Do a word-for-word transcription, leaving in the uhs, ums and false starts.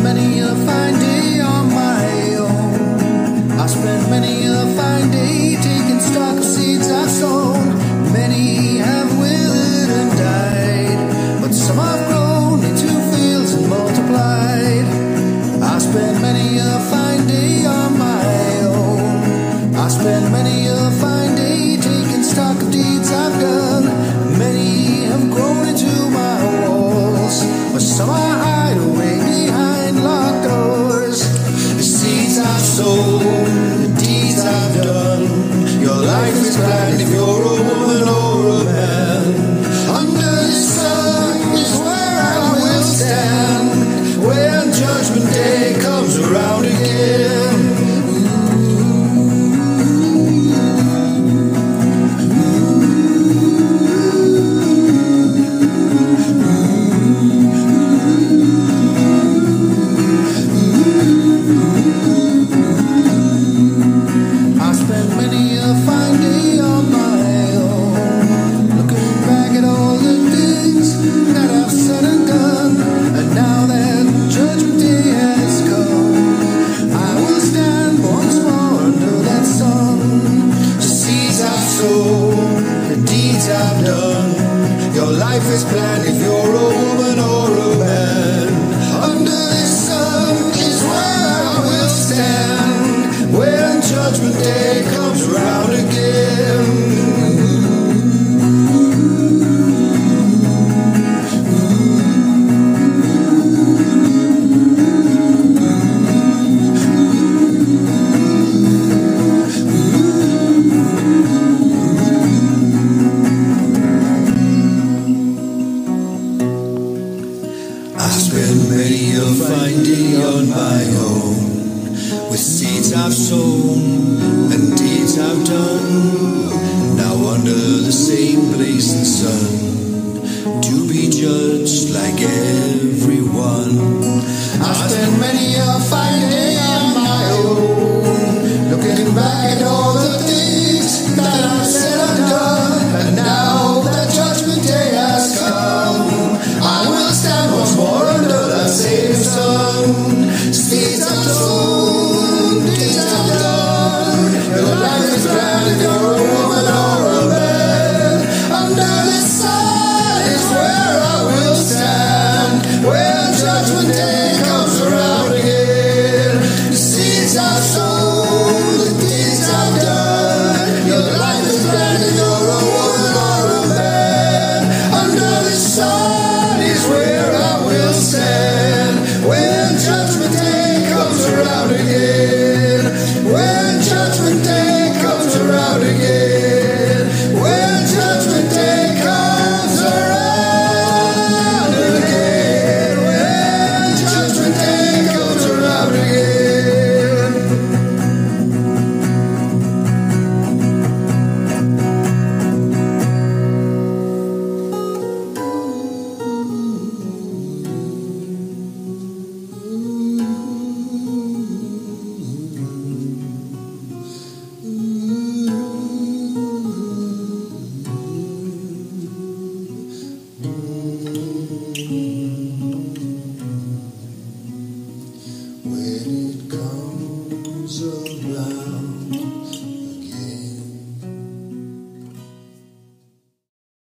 many a fine day on my own. I spent many a fine day taking stock of seeds I've sown. Many have withered and died, but some have grown into fields and multiplied. I spent many a fine day on my own. I spent many a fine day taking stock of deeds I've done. Many have grown into my walls, but some I hide away behind locked doors. The seeds I've sown, the deeds I've done. Your life is blind if you're a woman or a man. Under the sun is where I will stand when Judgment Day comes around again. The deeds I've done. Your life is planned if you're a woman or a man. Under this sun is where I will stand when Judgment Day comes around again. I spent many a fine day on my own, with seeds I've sown and deeds I've done. Now under the same blazing sun, to be judged like everyone. I spent many a fine day on my own, looking back at all the things that I've said and done. And now that Judgment Day has come, I will stand once more under that same sun. Seeds I've sown, deeds I've done. Your life is grand if you're a woman or a man. Under this sun is where I will stand when Judgment Day comes around again. The seeds I've sown, the deeds I've done. Your life is grand if you're a woman or a man. Under this sun is where I will stand when Judgment Day comes around again. When Judgment Day comes around again. When Judgment Day comes around again. When Judgment Day comes around again. When it comes around.